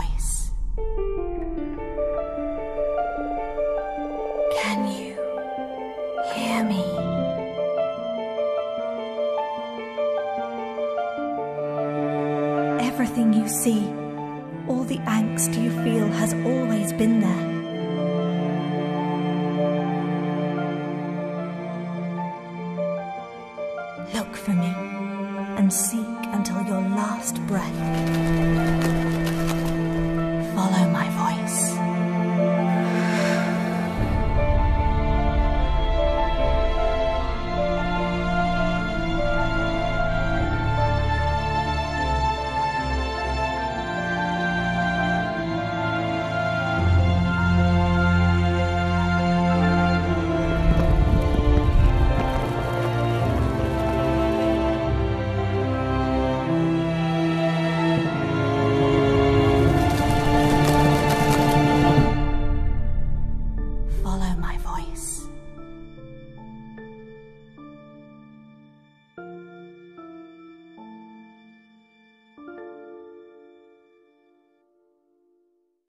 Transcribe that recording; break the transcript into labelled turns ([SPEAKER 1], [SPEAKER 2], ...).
[SPEAKER 1] voice. Can you hear me? Everything you see, all the angst you feel has always been there.